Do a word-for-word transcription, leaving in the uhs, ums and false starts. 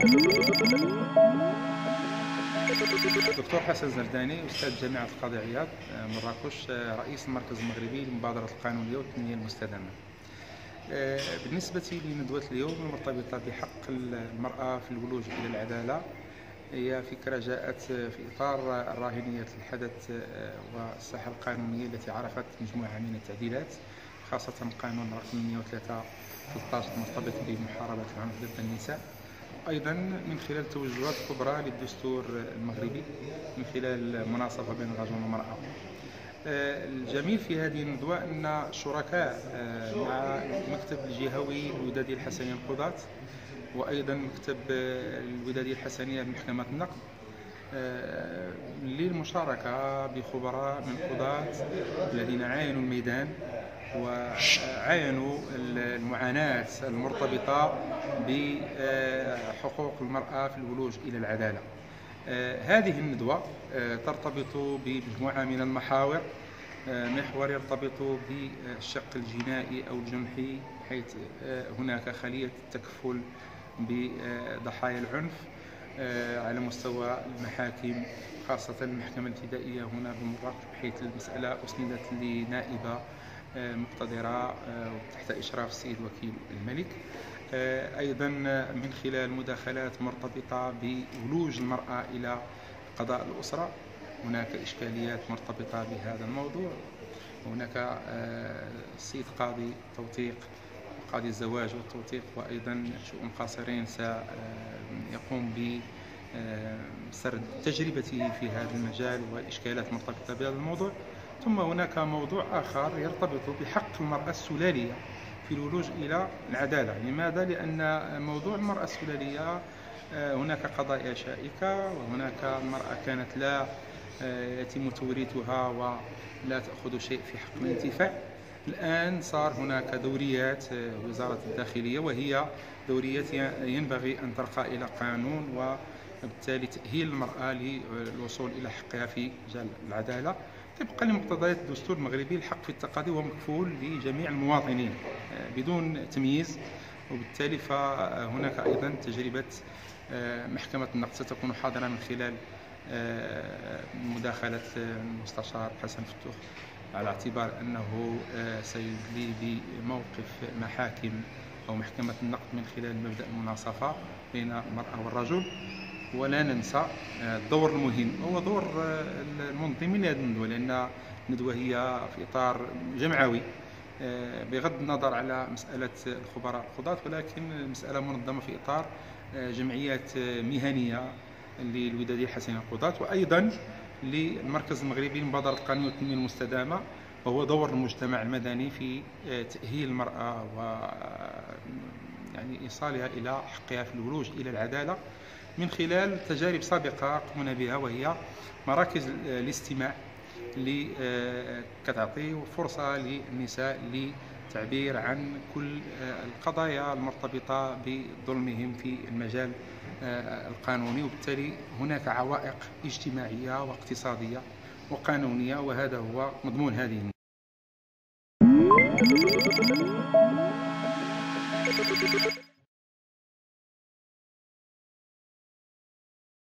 دكتور حسن زرداني، أستاذ جامعة القاضي عياض مراكش، رئيس المركز المغربي للمبادرة القانونية والتنمية المستدامة. بالنسبة لندوة اليوم المرتبطة بحق المرأة في الولوج إلى العدالة، هي فكرة جاءت في إطار الراهنية الحدث والساحة القانونية التي عرفت مجموعة من التعديلات، خاصة قانون رقم مئة وثلاثة ثلاثة عشر المرتبط بمحاربة العنف ضد النساء، أيضا من خلال توجهات كبرى للدستور المغربي من خلال مناصفة بين الرجل والمرأة. الجميل في هذه الندوة أن شركاء مع المكتب الجهوي الودادية الحسنية للقضاة، وأيضا مكتب الودادية الحسنية بمحكمة النقد، للمشاركة بخبراء من القضاة الذين عاينوا الميدان وعاينوا المعاناة المرتبطة بحقوق المرأة في الولوج إلى العدالة. هذه الندوة ترتبط بمجموعة من المحاور. محور يرتبط بالشق الجنائي أو الجنحي، حيث هناك خلية التكفل بضحايا العنف على مستوى المحاكم، خاصة المحكمة الابتدائية هنا بمراكش، بحيث المسألة أسندت لنائبة مقتدرة تحت إشراف السيد وكيل الملك. أيضا من خلال مداخلات مرتبطة بولوج المرأة إلى قضاء الأسرة، هناك إشكاليات مرتبطة بهذا الموضوع. هناك السيد قاضي توثيق، قاضي الزواج والتوثيق، وأيضا شؤون قاصرين سيقوم بسرد تجربته في هذا المجال وإشكالات مرتبطة بهذا الموضوع. ثم هناك موضوع آخر يرتبط بحق المرأة السلالية في الولوج إلى العدالة. لماذا؟ لأن موضوع المرأة السلالية هناك قضايا شائكة، وهناك المرأة كانت لا يتم توريثها ولا تأخذ شيء في حق الانتفاع. الآن صار هناك دوريات وزارة الداخلية، وهي دوريات ينبغي أن ترقى إلى قانون، وبالتالي تأهيل المرأة للوصول إلى حقها في مجال العدالة طبقا لمقتضيات الدستور المغربي. الحق في التقاضي هو مكفول لجميع المواطنين بدون تمييز، وبالتالي فهناك أيضا تجربة محكمة النقد ستكون حاضرة من خلال مداخلة المستشار حسن فتوح، على اعتبار أنه سيدلي بموقف محاكم أو محكمة النقد من خلال مبدأ المناصفة بين المرأة والرجل. ولا ننسى الدور المهم هو دور المنظمين لهذه الندوة، لأن الندوة هي في إطار جمعوي بغض النظر على مسألة الخبراء القضاة، ولكن المسألة منظمة في إطار جمعيات مهنية للودادية الحسنية للقضاة، وأيضا للمركز المغربي للمبادرة القانونية والتنمية المستدامة، وهو دور المجتمع المدني في تأهيل المرأة و يعني إيصالها إلى حقها في الولوج إلى العدالة من خلال تجارب سابقة قمنا بها، وهي مراكز الاستماع اللي كتعطي فرصة للنساء للتعبير عن كل القضايا المرتبطة بظلمهم في المجال القانوني. وبالتالي هناك عوائق اجتماعية واقتصادية وقانونية، وهذا هو مضمون هذه الندوة.